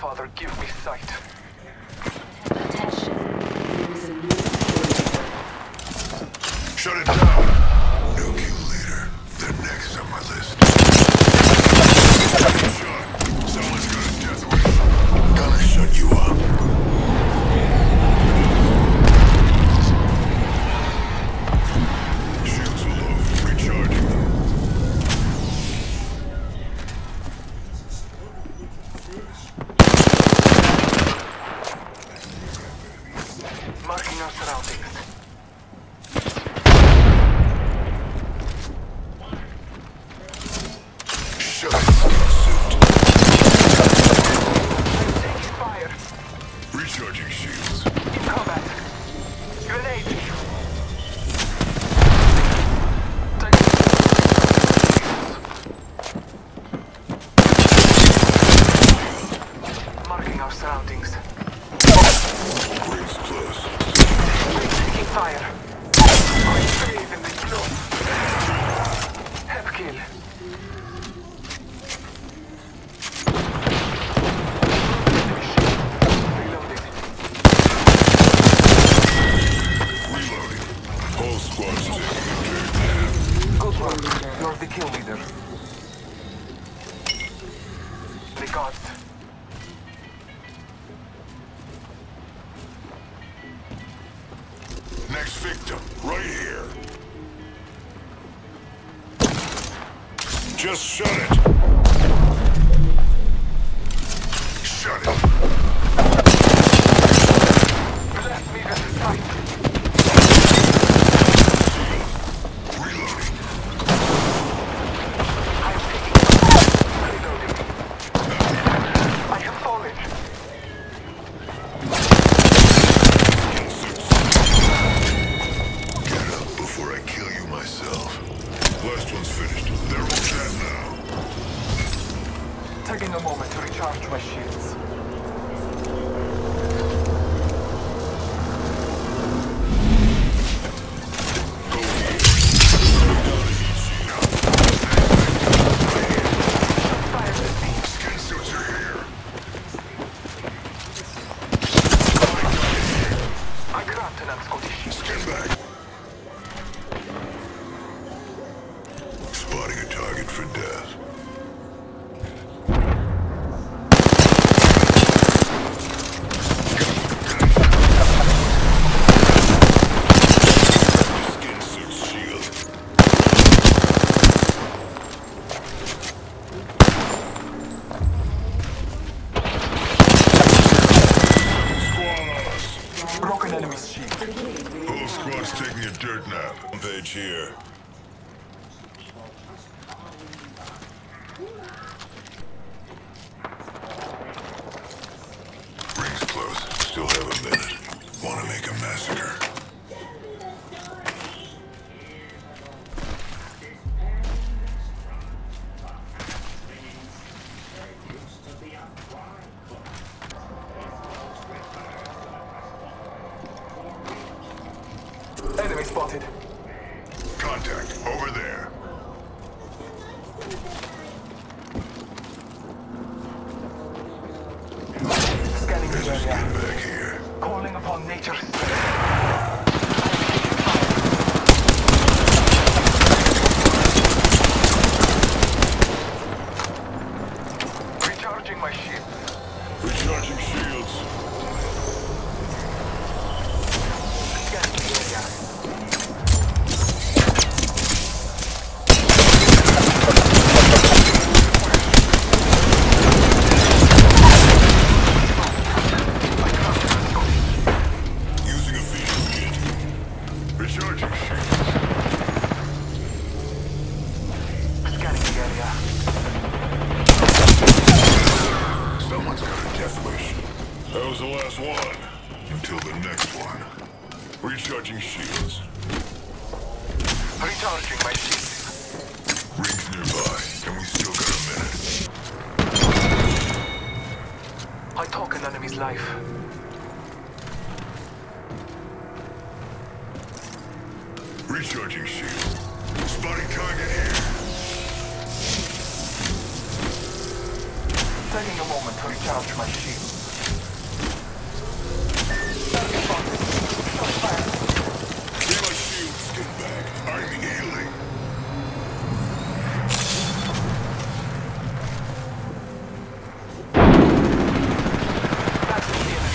Father, give me sight. Attention. There is a new leader. Shut it down! No kill leader. They're next on my list. Shot. Someone's got a death wish. Gonna shut you up. Shields are low. Recharging them. Marking our surroundings. Shut it, suit. Taking fire. Recharging shields. In combat. Grenade. Marking our surroundings. Rings close. Taking fire. I bathe in this blood. Hep kill. Reloading. Reloading. Whole squad's taking a big nap. Good work. You're the kill leader. Regards. Next victim, right here. Just shut it. Shut it. Bless me with sight. Reloading. I am taking reloading. I have fallen. Get up before I kill you myself. Last one's finished. They're all dead now. Taking a moment to recharge my shields. Go here. Fire at me. Skin suits are here. I grabbed an Scottish. Skin back. Spotting a target for death. Skin suit shield. Squad on us. Broken enemy's shield. Whole squad's taking a dirt nap. Page here. Rings close. Still have a minute. Wanna make a massacre? Enemy spotted. Contact. Over there. Scanning the There's a area. skin back here. Calling upon nature's recharging my shield. Recharging shields. Scanning the area. Using a feeding kit. Recharging shields. Scanning the area. Someone's got a death wish. That was the last one. Until the next one. Recharging shields. Recharging my shield. Rings nearby, and we still got a minute. I took an enemy's life. Recharging shields. Spotting target here. taking a moment to recharge my shield. Give my shield skin back. I'm healing. That's the enemy.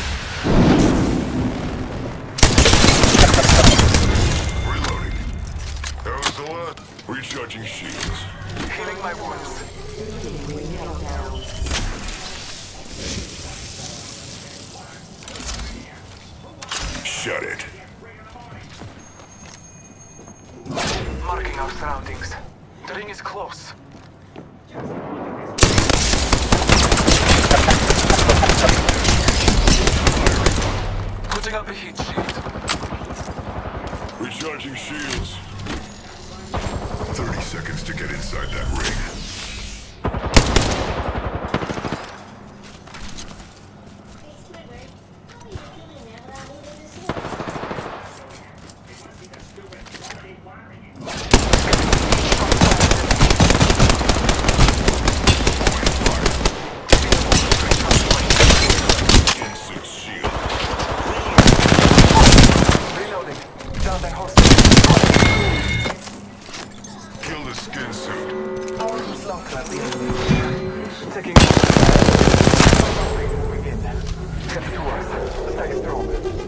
Reloading. That was the last. Recharging shields. Healing my wounds. Shut it. Marking our surroundings. The ring is close. Putting up a heat shield. Recharging shields. 30 seconds to get inside that ring. Insert shield. Reloading. Down that horse. Kill the skin suit. Our slaughter at the enemy. Taking moving in. Get to us. Stay strong.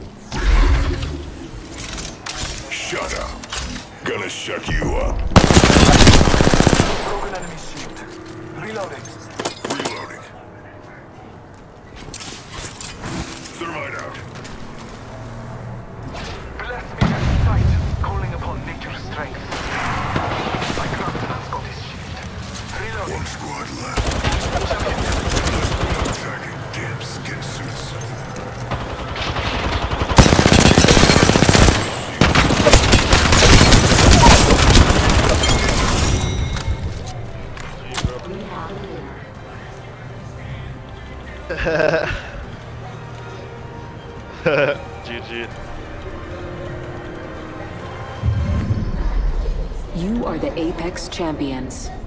Shut up. Gonna shut you up. Broken enemy shield. Reloading. Reloading. Thermite out. Bless me with sight, calling upon nature's strength. I granted us Scottish shield. Reloading. One squad left. Attacking damn skin suits. GG. You are the Apex Champions.